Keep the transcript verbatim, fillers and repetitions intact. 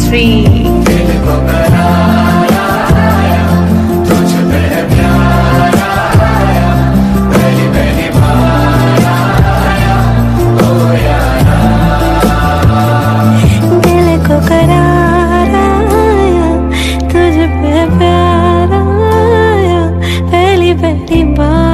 Three. दिल को करार आया, तुझ पे प्यार आया, पहली पहली बार आया, ओ यारा। दिल को करार आया, तुझ पे प्यार आया, पहली पहली बार